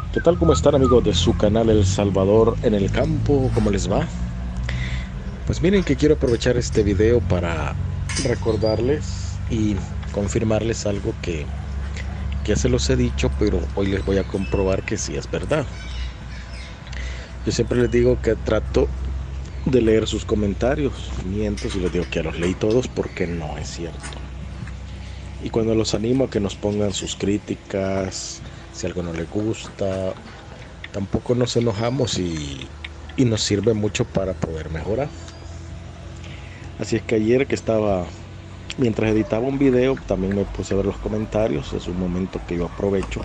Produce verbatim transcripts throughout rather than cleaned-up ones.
¿Qué tal? ¿Cómo están, amigos de su canal El Salvador en el campo? ¿Cómo les va? Pues miren que quiero aprovechar este video para recordarles y confirmarles algo que ya se los he dicho, pero hoy les voy a comprobar que sí es verdad. Yo siempre les digo que trato de leer sus comentarios, miento si les digo que los leí todos porque no es cierto. Y cuando los animo a que nos pongan sus críticas, si algo no les gusta, tampoco nos enojamos y, y nos sirve mucho para poder mejorar. Así es que ayer que estaba, mientras editaba un video, también me puse a ver los comentarios. Es un momento que yo aprovecho.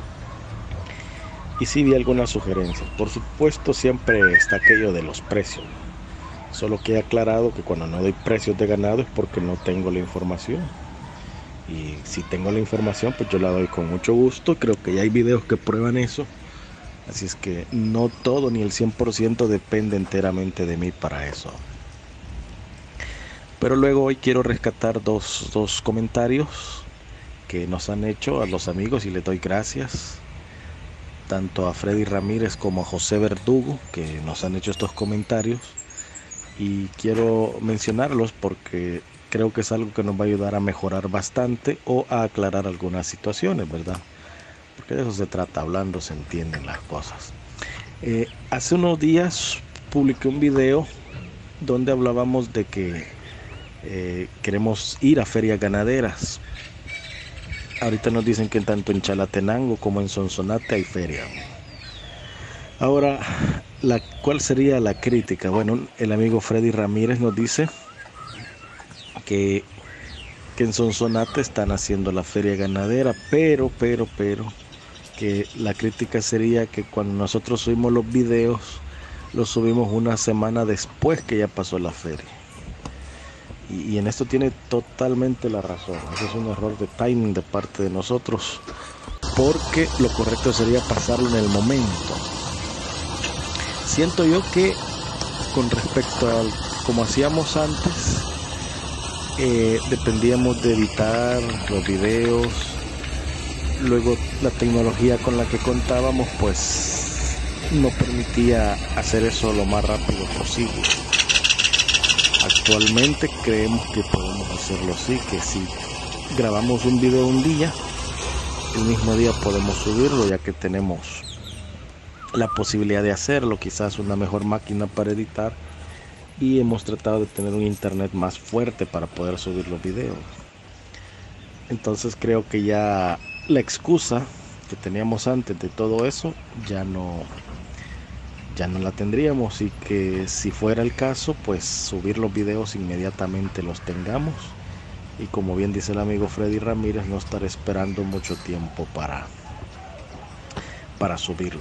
Y sí vi algunas sugerencias. Por supuesto, siempre está aquello de los precios. Solo que he aclarado que cuando no doy precios de ganado es porque no tengo la información. Y si tengo la información, pues yo la doy con mucho gusto. Creo que ya hay videos que prueban eso. Así es que no todo ni el cien por ciento depende enteramente de mí para eso. Pero luego hoy quiero rescatar dos, dos comentarios que nos han hecho a los amigos y les doy gracias. Tanto a Freddy Ramírez como a José Verdugo que nos han hecho estos comentarios. Y quiero mencionarlos porque creo que es algo que nos va a ayudar a mejorar bastante o a aclarar algunas situaciones, ¿verdad? Porque de eso se trata, hablando se entienden las cosas. Eh, hace unos días publiqué un video donde hablábamos de que eh, queremos ir a ferias ganaderas. Ahorita nos dicen que tanto en Chalatenango como en Sonsonate hay feria. Ahora, la, ¿cuál sería la crítica? Bueno, el amigo Freddy Ramírez nos dice que, que en Sonsonate están haciendo la feria ganadera, pero, pero, pero, que la crítica sería que cuando nosotros subimos los videos, los subimos una semana después que ya pasó la feria. Y, y en esto tiene totalmente la razón. Eso es un error de timing de parte de nosotros, porque lo correcto sería pasarlo en el momento. Siento yo que con respecto a como hacíamos antes, eh, dependíamos de editar los videos. Luego la tecnología con la que contábamos pues no permitía hacer eso lo más rápido posible. Actualmente creemos que podemos hacerlo así, que si grabamos un video un día, el mismo día podemos subirlo, ya que tenemos la posibilidad de hacerlo, quizás una mejor máquina para editar, y hemos tratado de tener un internet más fuerte para poder subir los videos. Entonces creo que ya la excusa que teníamos antes de todo eso ya no ya no la tendríamos, y que si fuera el caso pues subir los videos inmediatamente los tengamos, y como bien dice el amigo Freddy Ramírez, no estar esperando mucho tiempo para para subirlo.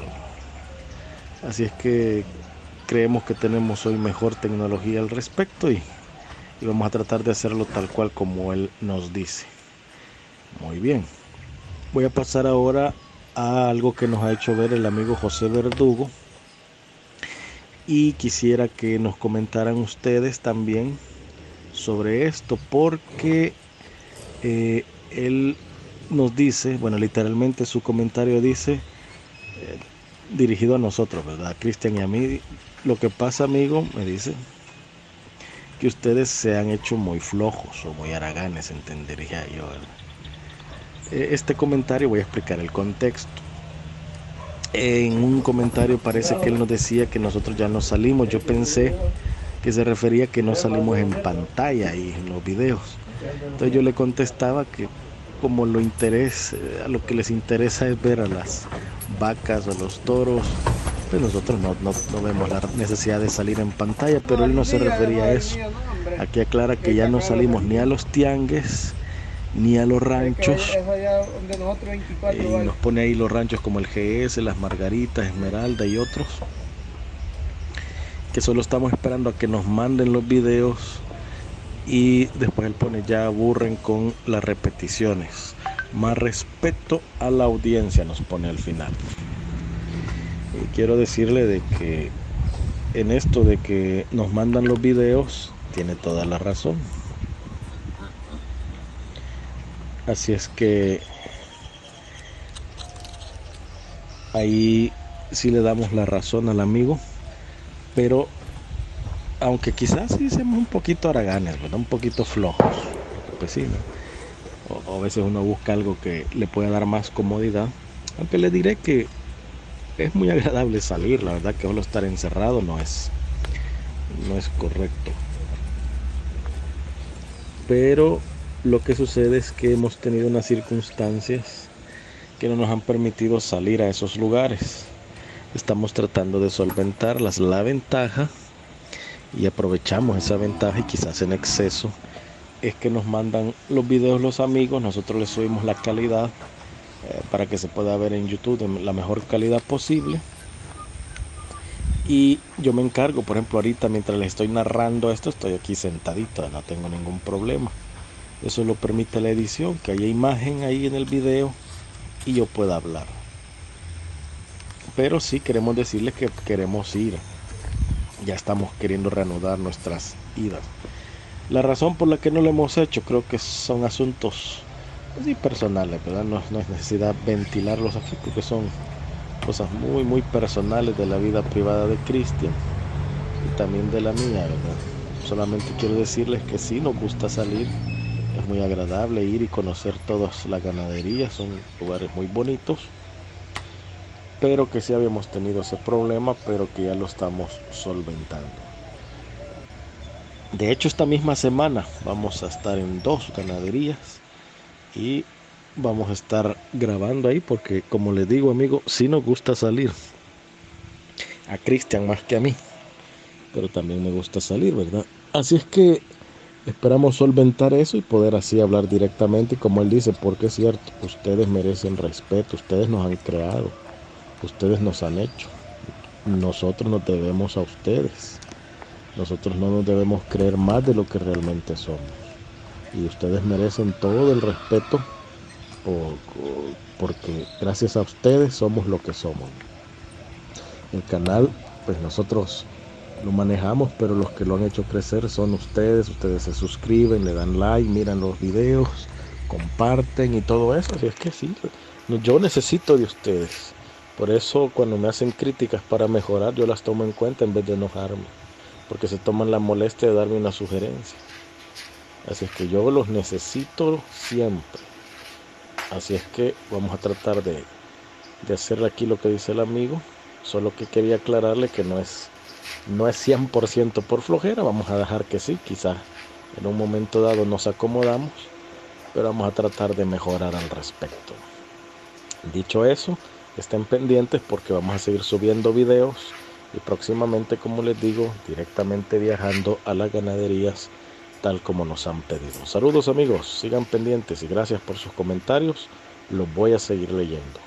Así es que creemos que tenemos hoy mejor tecnología al respecto, y, y vamos a tratar de hacerlo tal cual como él nos dice. Muy bien, voy a pasar ahora a algo que nos ha hecho ver el amigo José Verdugo, y quisiera que nos comentaran ustedes también sobre esto, porque eh, él nos dice, bueno, literalmente su comentario dice, eh, dirigido a nosotros, ¿verdad? A Cristian y a mí: lo que pasa, amigo, me dice, que ustedes se han hecho muy flojos o muy haraganes, entendería yo, ¿verdad? Este comentario, voy a explicar el contexto. En un comentario parece que él nos decía que nosotros ya no salimos. Yo pensé que se refería a que no salimos en pantalla y en los videos. Entonces yo le contestaba que como lo interés, a lo que les interesa es ver a las vacas o los toros, pues nosotros no, no, no vemos la necesidad de salir en pantalla, pero él no se refería a eso. Aquí aclara que ya no salimos ni a los tiangues ni a los ranchos, y nos pone ahí los ranchos como el G S, Las Margaritas, Esmeralda y otros, que solo estamos esperando a que nos manden los videos, y después él pone: ya aburren con las repeticiones, más respeto a la audiencia, nos pone al final. Y quiero decirle de que en esto de que nos mandan los videos tiene toda la razón. Así es que ahí sí le damos la razón al amigo, pero aunque quizás sí seamos un poquito haraganes, ¿verdad? Un poquito flojos, pues sí, ¿no? O, o a veces uno busca algo que le pueda dar más comodidad, aunque le diré que es muy agradable salir, la verdad que solo estar encerrado no es, no es correcto. Pero lo que sucede es que hemos tenido unas circunstancias que no nos han permitido salir a esos lugares. Estamos tratando de solventarlas. La ventaja, y aprovechamos esa ventaja y quizás en exceso, es que nos mandan los videos los amigos, nosotros les subimos la calidad eh, para que se pueda ver en YouTube en la mejor calidad posible. Y yo me encargo, por ejemplo, ahorita mientras les estoy narrando esto, estoy aquí sentadito, no tengo ningún problema. Eso lo permite la edición, que haya imagen ahí en el video y yo pueda hablar. Pero sí queremos decirles que queremos ir. Ya estamos queriendo reanudar nuestras idas. La razón por la que no lo hemos hecho creo que son asuntos sí, personales, ¿verdad? No, no es necesidad ventilarlos aquí porque son cosas muy, muy personales de la vida privada de Cristian y también de la mía, ¿verdad? Solamente quiero decirles que sí nos gusta salir. Es muy agradable ir y conocer todas las ganaderías, son lugares muy bonitos, pero que sí habíamos tenido ese problema, pero que ya lo estamos solventando. De hecho, esta misma semana vamos a estar en dos ganaderías y vamos a estar grabando ahí porque, como les digo, amigo, sí nos gusta salir. A Cristian más que a mí, pero también me gusta salir, ¿verdad? Así es que esperamos solventar eso y poder así hablar directamente, como él dice, porque es cierto, ustedes merecen respeto, ustedes nos han creado, ustedes nos han hecho, nosotros nos debemos a ustedes, nosotros no nos debemos creer más de lo que realmente somos, y ustedes merecen todo el respeto porque gracias a ustedes somos lo que somos. El canal, pues nosotros lo manejamos, pero los que lo han hecho crecer son ustedes. Ustedes se suscriben, le dan like, miran los videos, comparten y todo eso. Así es que sí, yo necesito de ustedes. Por eso cuando me hacen críticas para mejorar, yo las tomo en cuenta en vez de enojarme, porque se toman la molestia de darme una sugerencia. Así es que yo los necesito siempre. Así es que vamos a tratar de, de hacer aquí lo que dice el amigo. Solo que quería aclararle que no es No es cien por ciento por flojera, vamos a dejar que sí, quizás en un momento dado nos acomodamos, pero vamos a tratar de mejorar al respecto. Dicho eso, estén pendientes porque vamos a seguir subiendo videos y próximamente, como les digo, directamente viajando a las ganaderías tal como nos han pedido. Saludos amigos, sigan pendientes y gracias por sus comentarios, los voy a seguir leyendo.